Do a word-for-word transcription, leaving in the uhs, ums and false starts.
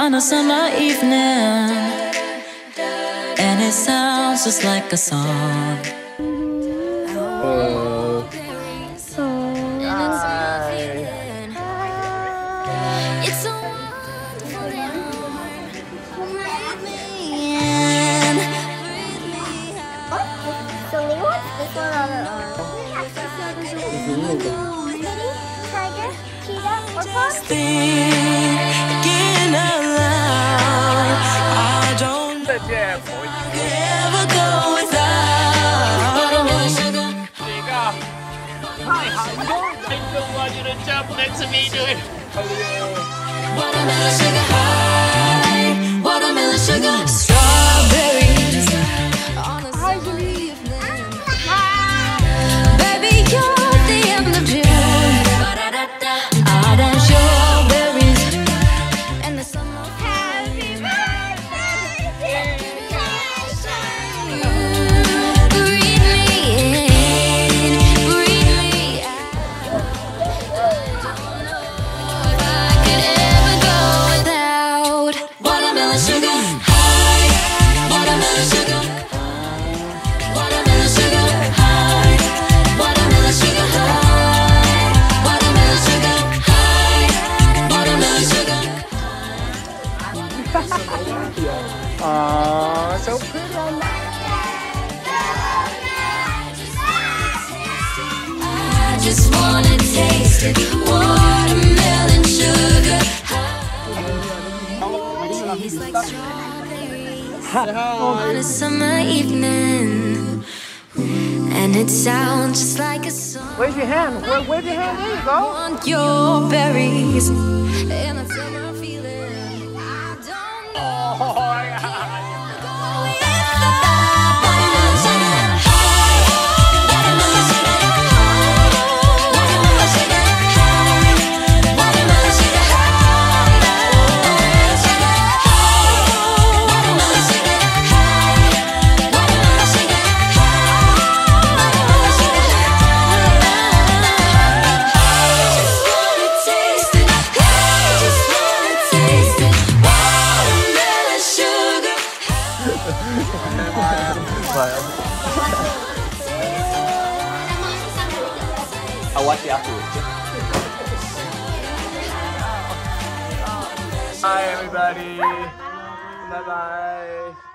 on a summer evening, and it sounds just like a song. Oh. It's so wonderful that breathe me in, breathe me out. So we want this one on our own. Tiger, cheetah, or fox? Thinking aloud, I don't ever go without watermelon sugar. Watermelon sugar high, watermelon sugar, strawberries on a summer evening. Baby, you're the end of June. I dance strawberries and the summer. Happy birthday! Breathe me in, breathe me out. I don't know if I could ever go without watermelon sugar high, watermelon sugar, watermelon sugar high, watermelon sugar high, watermelon sugar high, watermelon sugar. Aww, so pretty. I just wanna taste it, watermelon sugar high. Tastes like strawberries on a summer evening, and it sounds just like a song. Wave your hand. Wave, wave your hand. There you go. Want your berries and the summer feeling. I don't know. Oh, yeah. Go without watermelon sugar high, watermelon sugar high, watermelon sugar high, watermelon sugar high, watermelon sugar high, watermelon sugar high, watermelon sugar I'll watch it afterwards. Hi everybody. Bye bye.